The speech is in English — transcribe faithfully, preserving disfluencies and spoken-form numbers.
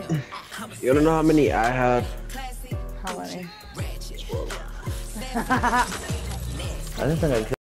You wanna know how many I have? How many? I don't think I could.